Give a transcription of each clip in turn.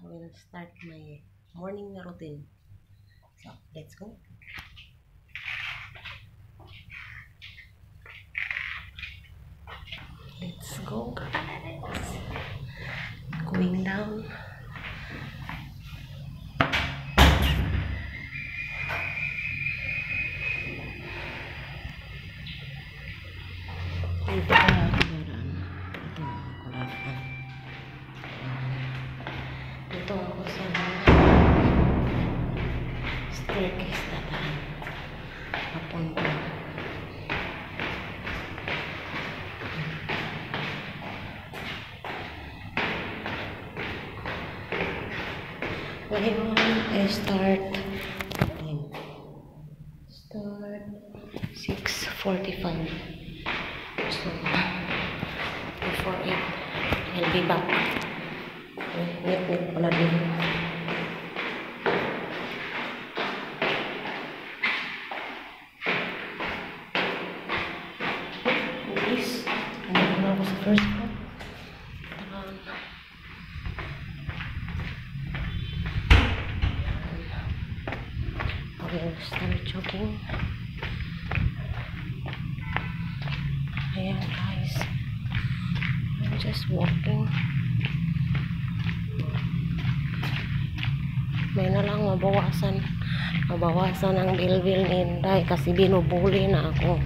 I will start my morning routine. So, let's go. Let's go. Going down. Ito pala kularaan. Ito yung kularaan. Ito ako sa staircase na daan. Papunta. Ngayon, I start 6:45. So, before 8, I'll be back. Wait pala din. Please, nandito na ako sa first floor. I will start jogging. Ayan guys, I'm just walking. May na lang mabawasan ang bilbil ni Inday kasi binubuli na ako.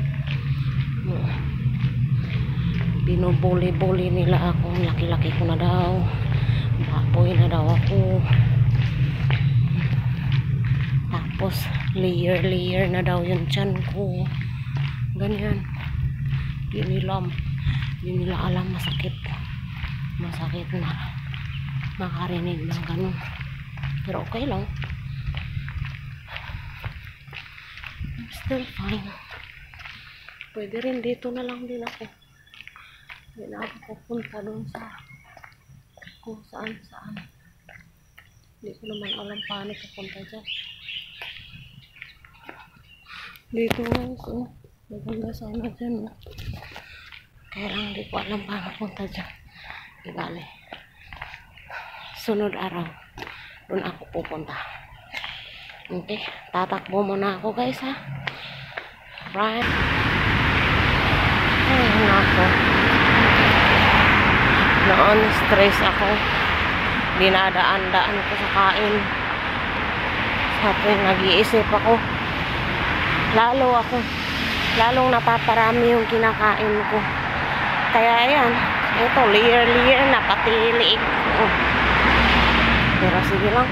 Binubuli nila ako, laki-laki ko na daw, baboy na daw ako, tapos layer na daw yung tiyan ko, ganyan. Di nila alam masakit na makarinig ng ganun, pero okay lang, I'm still fine. Pwede rin dito na lang din ako, hindi na ako pupunta doon sa kung saan hindi ko naman alam paano pupunta dyan. Dito lang ko maganda sana dyan, no? Kaya lang hindi ko alam paano punta dyan. Ibali, sunod araw doon ako pupunta. Okay, tatakbo muna ako guys, ha. Right. Ay, nako, noon stress ako, dinadaan ko sa kain. Sa tuwing nag-iisip ako, lalong napaparami yung kinakain ko. Kaya ayan, ito layer na pati liig. Pero sige lang.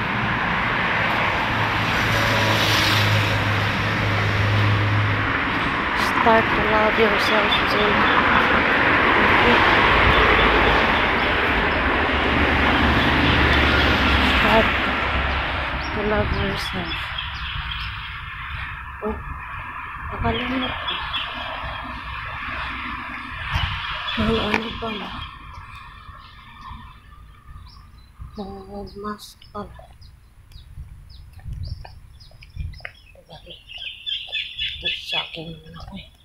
Start to love yourself, Jill. Start to love yourself. Oh, nakalimot ko. Ano pala? Mask pala. Shocking naman ako eh.